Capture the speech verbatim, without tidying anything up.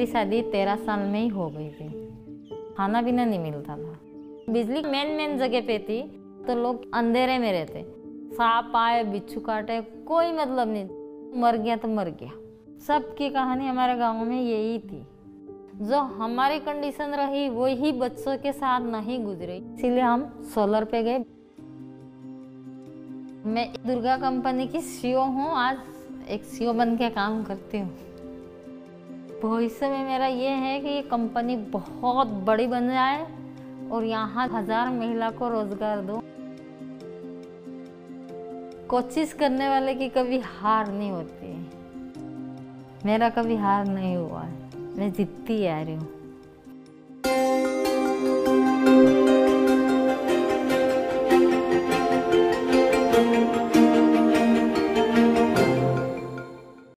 मेरी शादी तेरह साल में ही हो गई थी। खाना पीना नहीं मिलता था। बिजली मेन मेन जगह पे थी तो लोग अंधेरे में रहते। सांप आए, बिच्छू काटे, कोई मतलब नहीं। मर गया तो मर गया। सबकी कहानी हमारे गांव में यही थी। जो हमारी कंडीशन रही वही बच्चों के साथ नहीं गुजरी, इसीलिए हम सोलर पे गए। मैं दुर्गा कंपनी की सीईओ हूँ। आज एक सीईओ बन के काम करती हूँ। भविष्य में मेरा ये है कि ये कंपनी बहुत बड़ी बन जाए और यहाँ हजार महिला को रोजगार दो। कोशिश करने वाले की कभी हार नहीं होती है। मेरा कभी हार नहीं हुआ है। मैं जीतती आ रही हूँ।